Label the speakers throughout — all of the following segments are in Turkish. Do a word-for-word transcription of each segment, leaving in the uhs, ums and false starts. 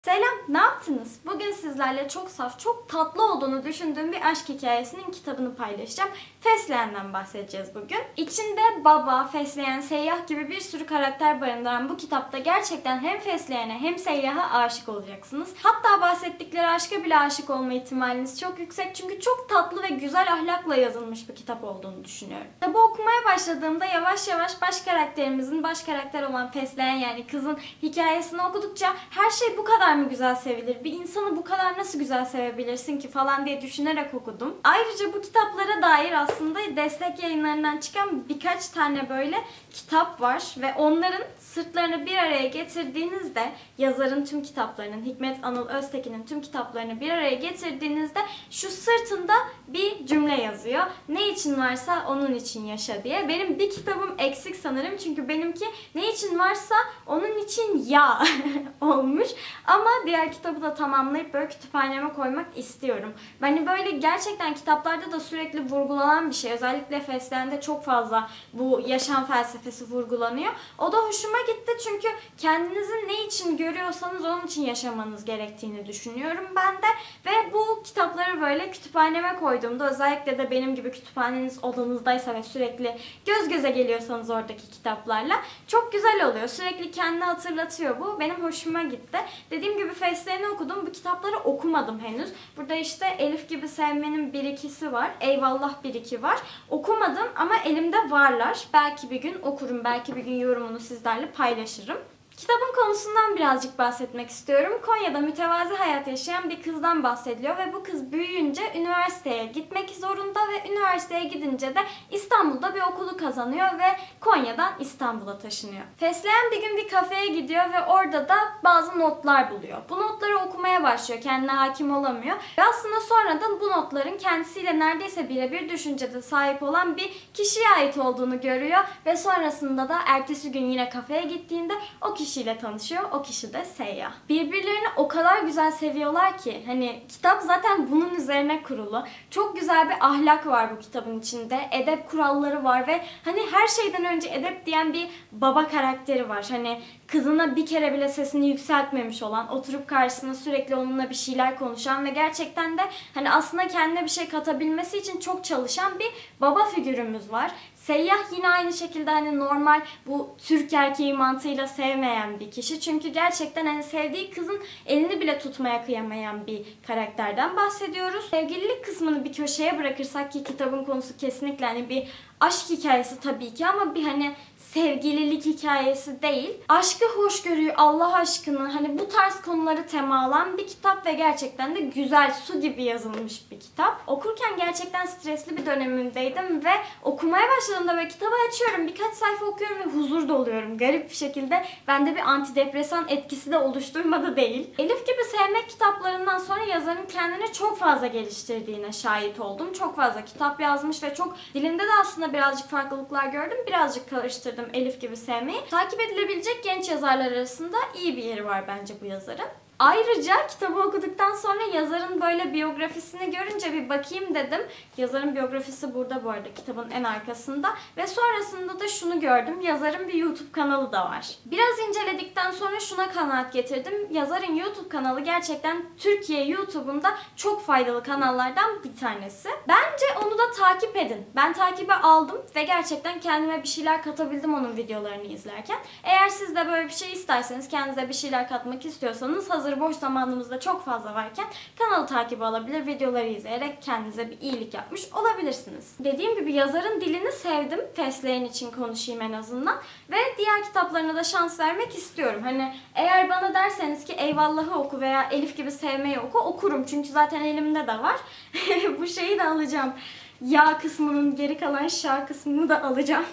Speaker 1: Selam, ne yaptınız? Bugün sizlerle çok saf, çok tatlı olduğunu düşündüğüm bir aşk hikayesinin kitabını paylaşacağım. Fesleğen'den bahsedeceğiz bugün. İçinde baba, fesleğen, seyyah gibi bir sürü karakter barındıran bu kitapta gerçekten hem fesleğene hem seyyaha aşık olacaksınız. Hatta bahsettikleri aşka bile aşık olma ihtimaliniz çok yüksek çünkü çok tatlı ve güzel ahlakla yazılmış bir kitap olduğunu düşünüyorum. Kitabı okumaya başladığımda yavaş yavaş baş karakterimizin baş karakter olan fesleğen yani kızın hikayesini okudukça her şey bu kadar mı güzel sevilir? Bir insanı bu kadar nasıl güzel sevebilirsin ki falan diye düşünerek okudum. Ayrıca bu kitaplara dair aslında destek yayınlarından çıkan birkaç tane böyle kitap var ve onların sırtlarını bir araya getirdiğinizde yazarın tüm kitaplarının, Hikmet Anıl Öztekin'in tüm kitaplarını bir araya getirdiğinizde şu sırtında bir cümle yazıyor. Ne için varsa onun için yaşa diye. Benim bir kitabım eksik sanırım çünkü benimki ne için varsa onun için ya olmuş. Ama diğer kitabı da tamamlayıp böyle kütüphaneme koymak istiyorum. Hani böyle gerçekten kitaplarda da sürekli vurgulanan bir şey. Özellikle Fesleğen'de çok fazla bu yaşam felsefesi vurgulanıyor. O da hoşuma gitti çünkü kendinizi ne için görüyorsanız onun için yaşamanız gerektiğini düşünüyorum ben de. Ve bu kitapları böyle kütüphaneme koyduğumda özellikle de benim gibi kütüphaneniz odanızdaysa ve sürekli göz göze geliyorsanız oradaki kitaplarla çok güzel oluyor. Sürekli kendini hatırlatıyor bu. Benim hoşuma gitti. Dediğim gibi Fesleğen'i okudum. Bu kitapları okumadım henüz. Burada işte Elif gibi sevmenin bir ikisi var. Eyvallah bir iki var. Okumadım ama elimde varlar. Belki bir gün okurum. Belki bir gün yorumunu sizlerle paylaşırım. Kitabın konusundan birazcık bahsetmek istiyorum. Konya'da mütevazi hayat yaşayan bir kızdan bahsediliyor ve bu kız büyüyünce üniversiteye gitmek zorunda ve üniversiteye gidince de İstanbul'da bir okulu kazanıyor ve Konya'dan İstanbul'a taşınıyor. Fesleğen bir gün bir kafeye gidiyor ve orada da bazı notlar buluyor. Bu notları okumaya başlıyor. Kendine hakim olamıyor. Ve aslında sonradan bu notların kendisiyle neredeyse birebir düşüncede sahip olan bir kişiye ait olduğunu görüyor ve sonrasında da ertesi gün yine kafeye gittiğinde o kişi kişiyle tanışıyor. O kişi de seyyah. Birbirlerini o kadar güzel seviyorlar ki hani kitap zaten bunun üzerine kurulu. Çok güzel bir ahlak var bu kitabın içinde. Edep kuralları var ve hani her şeyden önce edep diyen bir baba karakteri var. Hani kızına bir kere bile sesini yükseltmemiş olan, oturup karşısına sürekli onunla bir şeyler konuşan ve gerçekten de hani aslında kendine bir şey katabilmesi için çok çalışan bir baba figürümüz var. Seyyah yine aynı şekilde hani normal bu Türk erkeği mantığıyla sevmeyen bir kişi. Çünkü gerçekten hani sevdiği kızın elini bile tutmaya kıyamayan bir karakterden bahsediyoruz. Sevgililik kısmını bir köşeye bırakırsak ki kitabın konusu kesinlikle hani bir aşk hikayesi tabii ki ama bir hani sevgililik hikayesi değil. Aşkı, hoşgörüyü, Allah aşkını hani bu tarz konuları tema alan bir kitap ve gerçekten de güzel, su gibi yazılmış bir kitap. Okurken gerçekten stresli bir dönemimdeydim ve okumaya başladığımda böyle kitabı açıyorum, birkaç sayfa okuyorum ve huzur doluyorum. Garip bir şekilde bende bir antidepresan etkisi de oluşturmadı değil. Elif gibi sevmek kitaplarından sonra yazarın kendini çok fazla geliştirdiğine şahit oldum. Çok fazla kitap yazmış ve çok dilinde de aslında birazcık farklılıklar gördüm. Birazcık karıştırdım Elif gibi sevmeyi. Takip edilebilecek genç yazarlar arasında iyi bir yeri var bence bu yazarın. Ayrıca kitabı okuduktan sonra yazarın böyle biyografisini görünce bir bakayım dedim. Yazarın biyografisi burada bu arada kitabın en arkasında. Ve sonrasında da şunu gördüm. Yazarın bir YouTube kanalı da var. Biraz inceledikten sonra şuna kanaat getirdim. Yazarın YouTube kanalı gerçekten Türkiye YouTube'unda çok faydalı kanallardan bir tanesi. Bence onu da takip edin. Ben takibe aldım ve gerçekten kendime bir şeyler katabildim onun videolarını izlerken. Eğer siz de böyle bir şey isterseniz, kendinize bir şeyler katmak istiyorsanız hazır boş zamanımızda çok fazla varken kanalı takibi alabilir, videoları izleyerek kendinize bir iyilik yapmış olabilirsiniz. Dediğim gibi yazarın dilini sevdim. Fesleğen için konuşayım en azından. Ve diğer kitaplarına da şans vermek istiyorum. Hani eğer bana derseniz ki Eyvallah'ı oku veya Elif gibi sevmeyi oku, okurum. Çünkü zaten elimde de var. Bu şeyi de alacağım. Ya kısmının geri kalan şa kısmını da alacağım.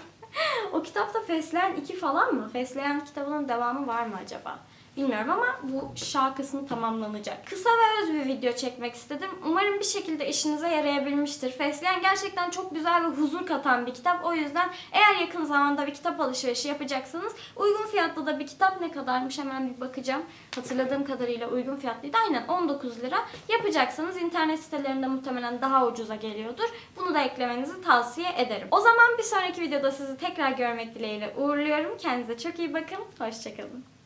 Speaker 1: O kitapta Fesleğen iki falan mı? Fesleğen kitabının devamı var mı acaba? Bilmiyorum ama bu şarkı kısmı tamamlanacak. Kısa ve öz bir video çekmek istedim. Umarım bir şekilde işinize yarayabilmiştir. Fesleğen gerçekten çok güzel ve huzur katan bir kitap. O yüzden eğer yakın zamanda bir kitap alışverişi yapacaksanız uygun fiyatlı da bir kitap ne kadarmış hemen bir bakacağım. Hatırladığım kadarıyla uygun fiyatlıydı. Aynen on dokuz lira. Yapacaksanız internet sitelerinde muhtemelen daha ucuza geliyordur. Bunu da eklemenizi tavsiye ederim. O zaman bir sonraki videoda sizi tekrar görmek dileğiyle uğurluyorum. Kendinize çok iyi bakın. Hoşçakalın.